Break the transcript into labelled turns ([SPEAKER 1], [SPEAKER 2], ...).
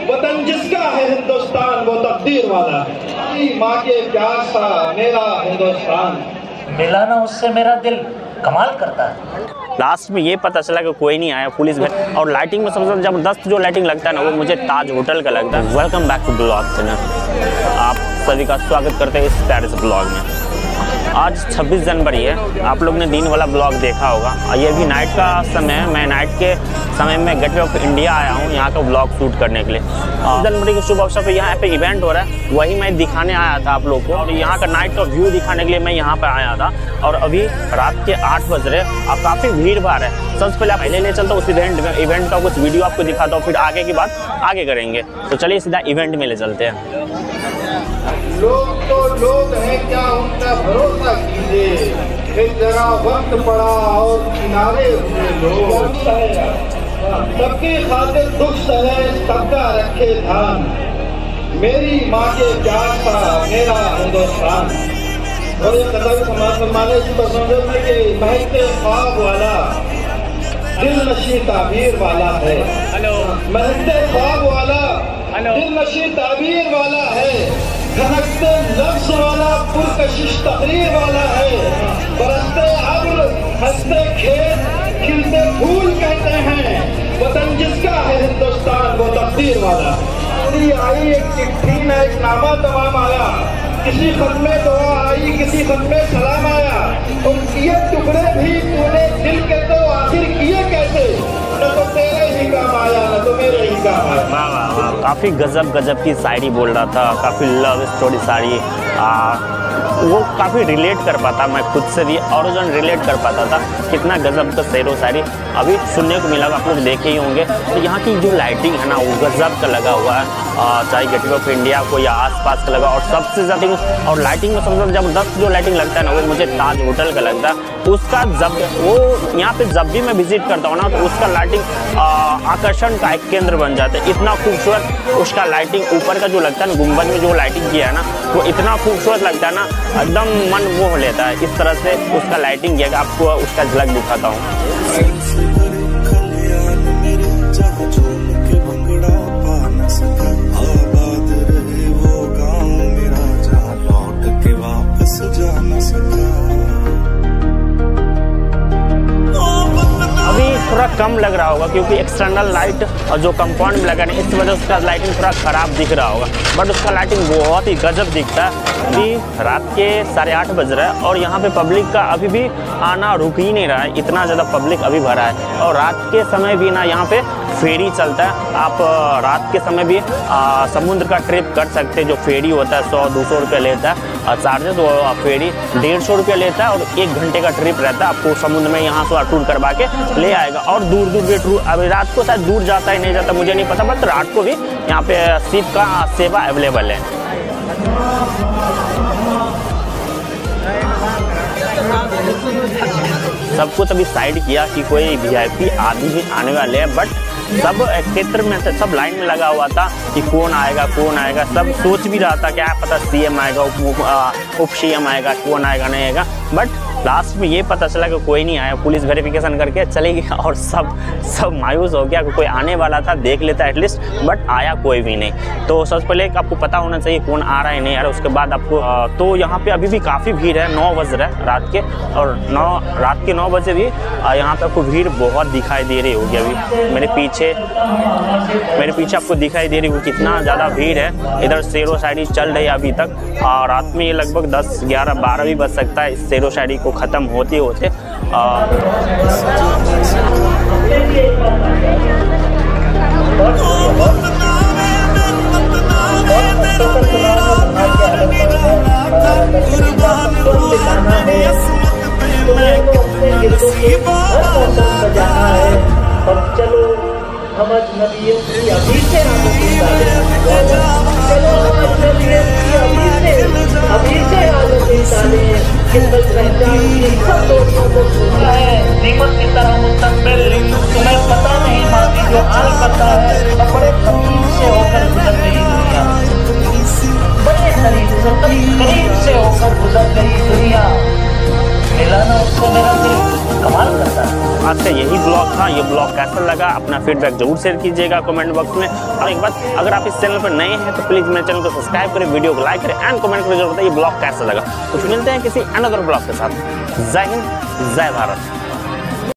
[SPEAKER 1] वतन जिसका है हिंदुस्तान वो तकदीर वाला है। माँ के प्यार सा मेरा हिंदुस्तान,
[SPEAKER 2] मिला ना उससे मेरा दिल कमाल करता है।
[SPEAKER 3] लास्ट में ये पता चला कि कोई नहीं आया पुलिस में, और लाइटिंग में सबसे जबरदस्त जो लाइटिंग लगता है ना वो मुझे ताज होटल का लगता है। Welcome back to blog channel, आप सभी का स्वागत करते हैं इस प्यारे से ब्लॉग में। आज 26 जनवरी है, आप लोग ने दिन वाला ब्लॉग देखा होगा, और ये भी नाइट का समय है। मैं नाइट के समय में गेटवे ऑफ इंडिया आया हूँ यहाँ का ब्लॉग शूट करने के लिए। जनवरी के शुभ अवसर पर यहाँ पे इवेंट हो रहा है, वही मैं दिखाने आया था आप लोग को, और यहाँ का नाइट का व्यू दिखाने के लिए मैं यहाँ पर आया था। और अभी रात के 8 बज रहे, अब काफ़ी भीड़ भाड़ है। सबसे पहले पहले ले चलता हूँ उस इवेंट का कुछ वीडियो आपको दिखाता हूँ, फिर आगे की बात आगे करेंगे। तो चलिए सीधा इवेंट में ले चलते हैं।
[SPEAKER 1] लोग तो लोग हैं क्या उनका भरोसा कीजिए, एक जगह वक्त पड़ा और किनारे हुए लोग। सबकी खातिर दुख सहे सबका रखे ध्यान, मेरी माँ के प्यार सा मेरा हिंदुस्तान। और ये कदम समाज फरमाने इस पसंद में कि महकते ख्वाब वाला दिल नशी ताबीर वाला है। हेलो, महकते ख्वाब वाला दिल नशी ताबीर वाला है, धड़कते लफ्ज़ वाला पुरकशिश तकरीर वाला है, बरसते अब्र हंसते खेत खिलते फूल कहते हैं, वतन जिसका है हिंदुस्तान वो तकदीर वाला। आई एक चिट्ठी न एक नामा तमाम आया, किसी खत में दुआ आई किसी खत में सलाम आया, और ये टुकड़े भी तूने दिल के तो आखिर किए कैसे, न तो तेरे ही काम आया न तो मेरे ही काम आया।
[SPEAKER 3] काफ़ी गजब की शायरी बोल रहा था, काफ़ी लव स्टोरी सारी, वो काफ़ी रिलेट कर पाता, मैं खुद से भी और जो रिलेट कर पाता था। कितना गजब का शेरो शायरी अभी सुनने को मिला, आप लोग देखे ही होंगे। तो यहाँ की जो लाइटिंग है ना वो गजब का लगा हुआ है, चाहे गेटवे ऑफ इंडिया को या आसपास का लगा, और सबसे ज़्यादा और लाइटिंग में सबसे जबरदस्त जो लाइटिंग लगता है ना वो मुझे ताज होटल का लगता है। उसका जब वो यहाँ पे जब भी मैं विजिट करता हूँ ना तो उसका लाइटिंग आकर्षण का एक केंद्र बन जाता है। इतना खूबसूरत उसका लाइटिंग ऊपर का जो लगता है ना, गुंबद में जो लाइटिंग किया है ना वो इतना खूबसूरत लगता है ना, एकदम मन मोह लेता है। इस तरह से उसका लाइटिंग किया, आपको उसका झलक दिखाता हूँ। अभी थोड़ा कम लग रहा होगा क्योंकि एक्सटर्नल लाइट और जो कंपाउंड में लगा है इस वजह से उसका लाइटिंग थोड़ा ख़राब दिख रहा होगा, बट उसका लाइटिंग बहुत ही गजब दिखता है। अभी रात के 8:30 बज रहा है और यहाँ पे पब्लिक का अभी भी आना रुक ही नहीं रहा है, इतना ज़्यादा पब्लिक अभी भरा है। और रात के समय भी ना यहाँ पे फेरी चलता है, आप रात के समय भी समुद्र का ट्रिप कर सकते हैं। जो फेरी होता है 100-200 रुपये लेता है चार्जेस, वो फेरी 150 रुपये लेता है, और 1 घंटे का ट्रिप रहता है। आपको समुद्र में यहाँ से टूर करवा के ले आएगा, और दूर दूर के टूर अभी रात को शायद दूर जाता है नहीं जाता मुझे नहीं पता, बट रात को भी यहाँ पे शिप का सेवा अवेलेबल है। सब कुछ अभी साइड किया कि कोई वीआईपी आदमी भी आने वाले हैं, बट सब क्षेत्र में सब लाइन में लगा हुआ था कि कौन आएगा। सब सोच भी रहा था क्या पता सीएम आएगा, उप सीएम आएगा, कौन आएगा नहीं आएगा, बट लास्ट में ये पता चला कि कोई नहीं आया। पुलिस वेरिफिकेशन करके चली गई और सब मायूस हो गया कि कोई आने वाला था, देख लेता एटलीस्ट, बट आया कोई भी नहीं। तो सबसे पहले आपको पता होना चाहिए कौन आ रहा है नहीं आ रहा, उसके बाद आपको तो यहाँ पे अभी भी काफ़ी भीड़ है। 9 बज रहा है रात के, और रात के 9 बजे भी यहाँ पे आपको भीड़ बहुत दिखाई दे रही होगी। अभी मेरे पीछे आपको दिखाई दे रही होगी कितना ज़्यादा भीड़ है। इधर शेरो शायरी चल रही है अभी तक, और रात में ये लगभग 10, 11, 12 भी बज सकता है इस शेरो शायरी को ख़त्म होते होते।
[SPEAKER 2] चलो हम अजनबियों की अभी से तुम्हें पता नहीं माजी जो हाल करता है, बड़े करीब से होकर गुजर रही दुनिया, बड़े करीब से होकर गुजर रही दुनिया, मिला ना उसको मेरा दिल कमाल करता है।
[SPEAKER 3] आज का यही ब्लॉग था। ये ब्लॉग कैसा लगा अपना फीडबैक जरूर शेयर कीजिएगा कमेंट बॉक्स में। और एक बात, अगर आप इस चैनल पर नए हैं तो प्लीज़ मेरे चैनल को सब्सक्राइब करें, वीडियो को लाइक करें एंड कमेंट करके जरूर बताइए ब्लॉग कैसा लगा। तो मिलते हैं किसी अनदर ब्लॉग के साथ। जय हिंद, जय भारत।